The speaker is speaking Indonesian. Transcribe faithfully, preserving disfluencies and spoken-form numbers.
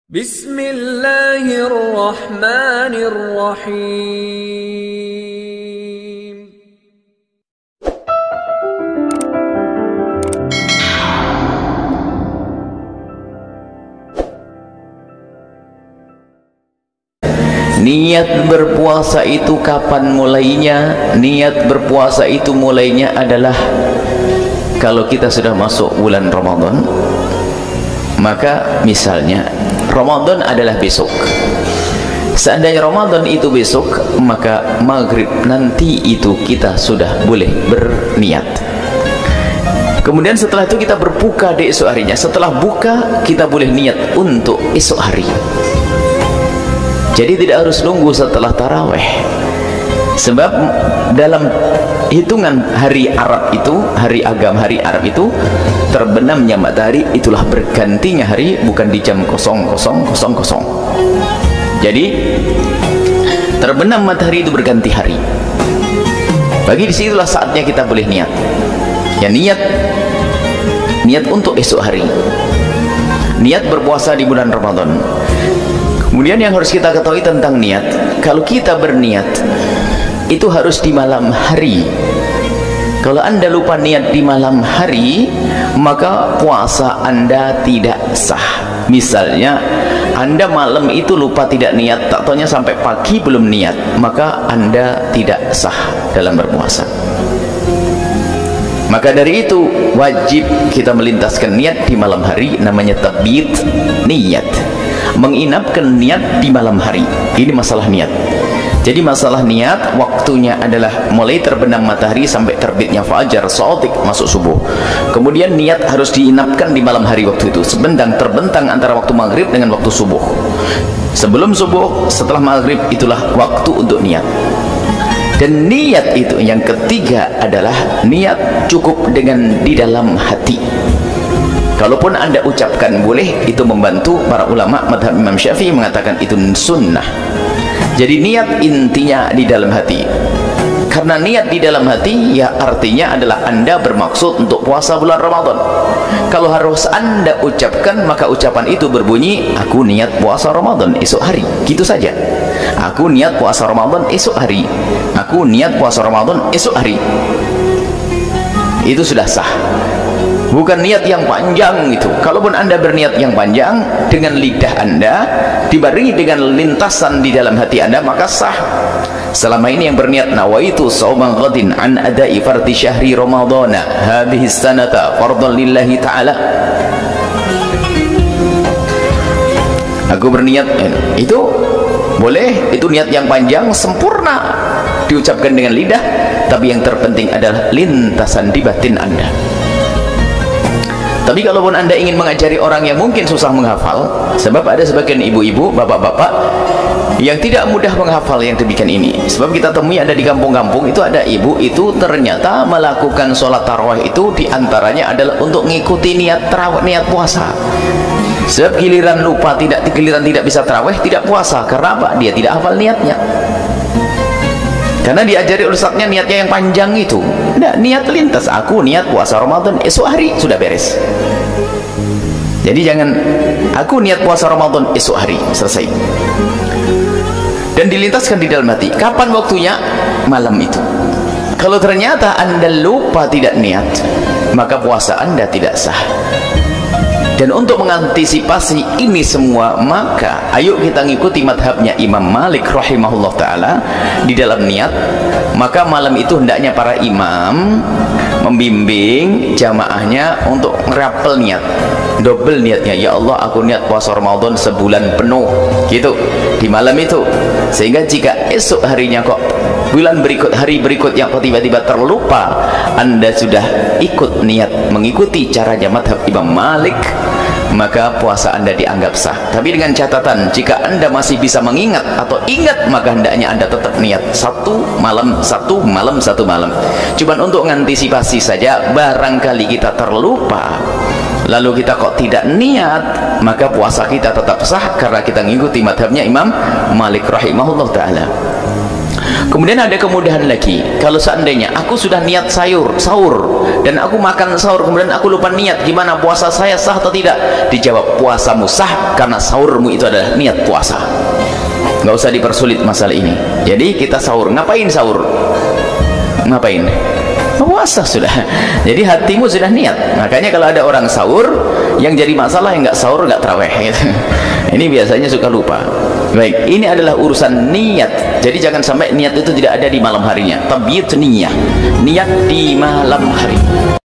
Bismillahirrahmanirrahim. Niat berpuasa itu kapan mulainya? Niat berpuasa itu mulainya adalah kalau kita sudah masuk bulan Ramadan. Maka misalnya Ramadan adalah besok. Seandainya Ramadan itu besok, maka maghrib nanti itu kita sudah boleh berniat. Kemudian setelah itu kita berbuka di esok harinya. Setelah buka kita boleh niat untuk esok hari. Jadi tidak harus nunggu setelah taraweh. Sebab dalam hitungan hari Arab itu, hari agam hari Arab itu, terbenamnya matahari itulah bergantinya hari, bukan di jam kosong kosong kosong kosong. Jadi terbenam matahari itu berganti hari. Bagi disitulah saatnya kita boleh niat. Ya niat, niat untuk esok hari. Niat berpuasa di bulan Ramadan. Kemudian yang harus kita ketahui tentang niat, kalau kita berniat itu harus di malam hari. Kalau Anda lupa niat di malam hari, maka puasa Anda tidak sah. Misalnya Anda malam itu lupa tidak niat, tak taunya sampai pagi belum niat, maka Anda tidak sah dalam berpuasa. Maka dari itu wajib kita melintaskan niat di malam hari, namanya tabit niat, menginapkan niat di malam hari. Ini masalah niat. Jadi masalah niat waktunya adalah mulai terbenam matahari sampai terbitnya fajar shadiq, masuk subuh. Kemudian niat harus diinapkan di malam hari waktu itu, sebentang terbentang antara waktu maghrib dengan waktu subuh. Sebelum subuh, setelah maghrib, itulah waktu untuk niat. Dan niat itu yang ketiga adalah niat cukup dengan di dalam hati. Kalaupun Anda ucapkan boleh, itu membantu. Para ulama madhab Imam Syafi'i mengatakan itu sunnah. Jadi niat intinya di dalam hati. Karena niat di dalam hati ya artinya adalah Anda bermaksud untuk puasa bulan Ramadan. Kalau harus Anda ucapkan, maka ucapan itu berbunyi, aku niat puasa Ramadan esok hari. Gitu saja. Aku niat puasa Ramadan esok hari. Aku niat puasa Ramadan esok hari. Itu sudah sah. Bukan niat yang panjang itu. Kalaupun Anda berniat yang panjang dengan lidah Anda dibarengi dengan lintasan di dalam hati Anda, maka sah. Selama ini yang berniat nawaitu shauman ghadin an adai fardhi syahri ramadhana hadhihi sanata fardhan lillahi ta'ala. Aku berniat, itu boleh, itu niat yang panjang sempurna diucapkan dengan lidah, tapi yang terpenting adalah lintasan di batin Anda. Tapi kalaupun Anda ingin mengajari orang yang mungkin susah menghafal, sebab ada sebagian ibu-ibu, bapak-bapak yang tidak mudah menghafal yang demikian ini. Sebab kita temui ada di kampung-kampung itu ada ibu itu ternyata melakukan sholat tarawih itu diantaranya adalah untuk mengikuti niat tarawih, niat puasa. Sebab giliran lupa, tidak giliran tidak bisa tarawih, tidak puasa. Karena apa? Dia tidak hafal niatnya. Karena diajari ustadznya niatnya yang panjang itu. Nah, niat lintas, aku niat puasa Ramadan esok hari, sudah beres. Jadi jangan aku niat puasa Ramadan esok hari, selesai. Dan dilintaskan di dalam hati. Kapan waktunya? Malam itu. Kalau ternyata Anda lupa tidak niat, maka puasa Anda tidak sah. Dan untuk mengantisipasi ini semua, maka ayo kita ngikuti madhabnya Imam Malik rahimahullah ta'ala di dalam niat. Maka malam itu hendaknya para imam membimbing jamaahnya untuk ngerapel niat, double niatnya. Ya Allah, aku niat puasa Ramadan sebulan penuh, gitu, di malam itu. Sehingga jika esok harinya kok bulan berikut, hari berikut yang kok tiba-tiba terlupa, Anda sudah ikut niat mengikuti caranya madhab Imam Malik, maka puasa Anda dianggap sah. Tapi dengan catatan, jika Anda masih bisa mengingat atau ingat, maka hendaknya Anda tetap niat satu malam, satu malam, satu malam. Cuman untuk mengantisipasi saja, barangkali kita terlupa, lalu kita kok tidak niat, maka puasa kita tetap sah karena kita mengikuti madhabnya Imam Malik rahimahullah ta'ala. Kemudian ada kemudahan lagi, kalau seandainya aku sudah niat sayur, sahur, dan aku makan sahur, kemudian aku lupa niat, gimana puasa saya sah atau tidak? Dijawab, puasamu sah karena sahurmu itu adalah niat puasa. Nggak usah dipersulit masalah ini. Jadi kita sahur, ngapain sahur? Ngapain? Puasa sudah. Jadi hatimu sudah niat. Makanya kalau ada orang sahur, yang jadi masalah yang nggak sahur nggak taraweh gitu. Ini biasanya suka lupa. Baik, ini adalah urusan niat. Jadi jangan sampai niat itu tidak ada di malam harinya. Tabyid niyah, niat di malam hari.